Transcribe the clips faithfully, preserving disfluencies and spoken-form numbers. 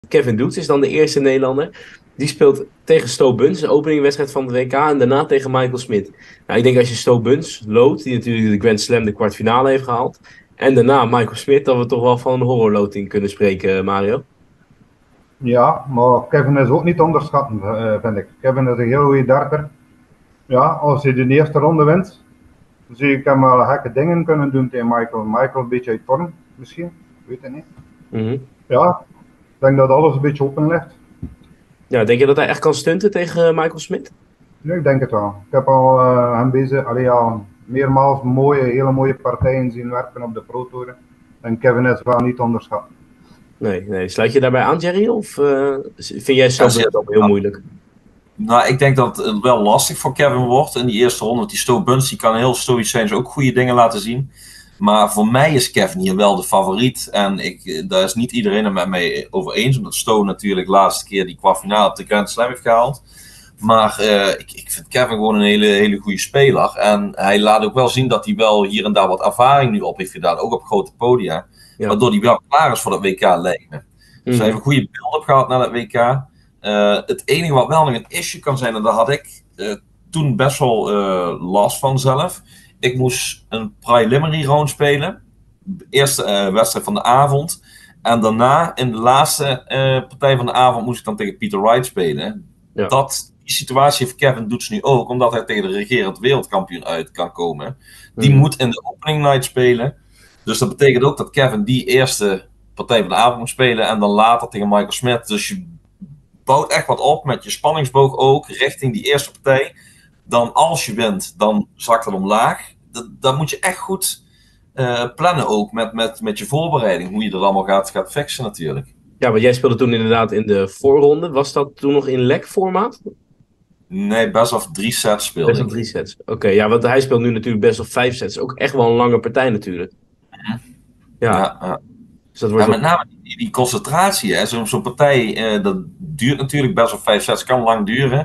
Kevin Doets is dan de eerste Nederlander. Die speelt tegen Sto Buns, de openingwedstrijd van het W K. En daarna tegen Michael Smit. Nou, ik denk als je Sto Buns loodt, die natuurlijk de Grand Slam de kwartfinale heeft gehaald. En daarna Michael Smit, dat we toch wel van een horrorloting kunnen spreken, Mario. Ja, maar Kevin is ook niet te onderschatten, uh, vind ik. Kevin is een heel goede darter. Ja, als hij de eerste ronde wint, dan zie ik hem wel gekke dingen kunnen doen tegen Michael. Michael een beetje uit vorm, misschien. Weet het niet. Mm-hmm. Ja, ik denk dat alles een beetje open ligt. Ja, denk je dat hij echt kan stunten tegen Michael Smit? Ja, ik denk het wel. Ik heb al uh, hem bezig, allee, ja, meermaals mooie, hele mooie partijen zien werken op de Pro Tour. En Kevin is wel niet te onderschatten. Nee, nee. Sluit je daarbij aan, Jerry? Of uh, vind jij zelf ja, ook heel moeilijk? Nou, ik denk dat het wel lastig voor Kevin wordt in die eerste ronde. Die Sto Buns, die kan heel stoïcijns ook goede dingen laten zien. Maar voor mij is Kevin hier wel de favoriet. En ik, daar is niet iedereen het met mij over eens. Omdat Sto natuurlijk de laatste keer die kwartfinale op de Grand Slam heeft gehaald. Maar uh, ik, ik vind Kevin gewoon een hele, hele goede speler. En hij laat ook wel zien dat hij wel hier en daar wat ervaring nu op heeft gedaan. Ook op grote podia. Ja. Waardoor hij wel klaar is voor het W K lijkt me. Dus mm. hij heeft een goede build-up gehad naar het W K. Uh, het enige wat wel nog een issue kan zijn, en daar had ik uh, toen best wel uh, last van zelf. Ik moest een preliminary round spelen. De eerste uh, wedstrijd van de avond. En daarna, in de laatste uh, partij van de avond, moest ik dan tegen Peter Wright spelen. Ja. Dat, die situatie heeft Kevin Doets nu ook, omdat hij tegen de regerend wereldkampioen uit kan komen. Die mm. moet in de opening night spelen. Dus dat betekent ook dat Kevin die eerste partij van de avond moet spelen. En dan later tegen Michael Smit. Dus je bouwt echt wat op met je spanningsboog ook richting die eerste partij. Dan als je wint, dan zakt het omlaag. Dat, dat moet je echt goed uh, plannen ook met, met, met je voorbereiding. Hoe je dat allemaal gaat, gaat fixen natuurlijk. Ja, want jij speelde toen inderdaad in de voorronde. Was dat toen nog in leg-formaat? Nee, best wel drie sets speelde Best wel drie sets. Oké, okay, ja, want hij speelt nu natuurlijk best wel vijf sets. Ook echt wel een lange partij natuurlijk. Mm-hmm. Ja. ja, ja. Dus dat wordt ja, met name die, die concentratie, hè. Zo'n zo'n partij, uh, dat duurt natuurlijk best wel vijf sets, kan lang duren.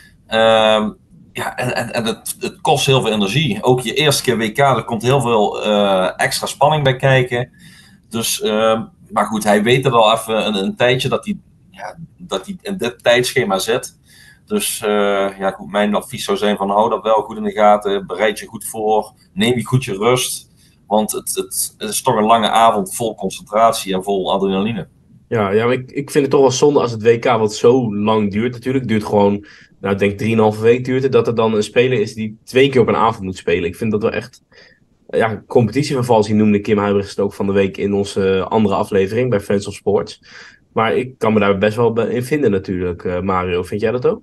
Uh, ja, en, en, en het, het kost heel veel energie. Ook je eerste keer W K, er komt heel veel uh, extra spanning bij kijken. Dus, uh, maar goed, hij weet er al even een, een tijdje dat hij, ja, dat hij in dit tijdschema zit. Dus uh, ja, goed, mijn advies zou zijn van hou dat wel goed in de gaten, bereid je goed voor, neem je goed je rust. Want het, het, het is toch een lange avond vol concentratie en vol adrenaline. Ja, ja maar ik, ik vind het toch wel zonde als het W K wat zo lang duurt natuurlijk. Het duurt gewoon, nou ik denk drieënhalve week duurt het. Dat er dan een speler is die twee keer op een avond moet spelen. Ik vind dat wel echt, ja, competitievervalsing noemde Kim Huibrechts ook van de week in onze andere aflevering bij Fans of Sports. Maar ik kan me daar best wel in vinden natuurlijk, uh, Mario. Vind jij dat ook?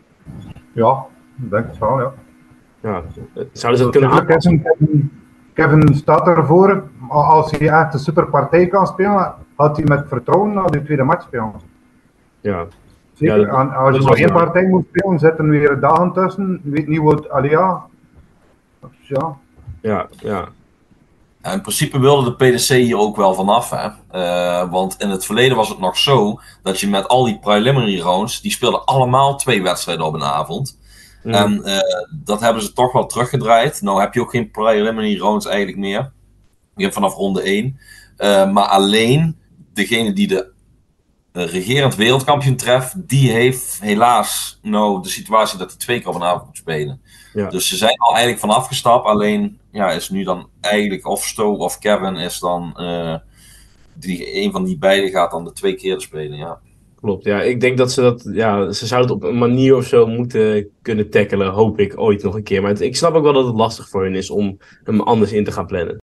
Ja, ik denk het wel, ja. Ja, zouden ze dat kunnen aanpassen? Kevin staat ervoor, als hij echt een superpartij kan spelen, had hij met vertrouwen naar de tweede match spelen. Ja. Zeker, ja, dat, als je maar één partij moet spelen, zitten weer dagen tussen, weet niet wat, allee ja. Ja, ja. ja. Ja, in principe wilde de P D C hier ook wel vanaf, hè. Uh, want in het verleden was het nog zo, dat je met al die preliminary rounds, die speelden allemaal twee wedstrijden op een avond. Mm. En uh, dat hebben ze toch wel teruggedraaid. Nou heb je ook geen preliminary rounds eigenlijk meer. Je hebt vanaf ronde één. Uh, maar alleen degene die de uh, regerend wereldkampioen treft, die heeft helaas nou de situatie dat hij twee keer op een avond moet spelen. Ja. Dus ze zijn al eigenlijk van afgestapt. Alleen ja, is nu dan eigenlijk of Sto of Kevin is dan uh, die, een van die beiden gaat dan de twee keer spelen, ja. Klopt, ja. Ik denk dat ze dat, ja, ze zouden het op een manier of zo moeten kunnen tackelen, hoop ik ooit nog een keer. Maar het, ik snap ook wel dat het lastig voor hen is om hem anders in te gaan plannen.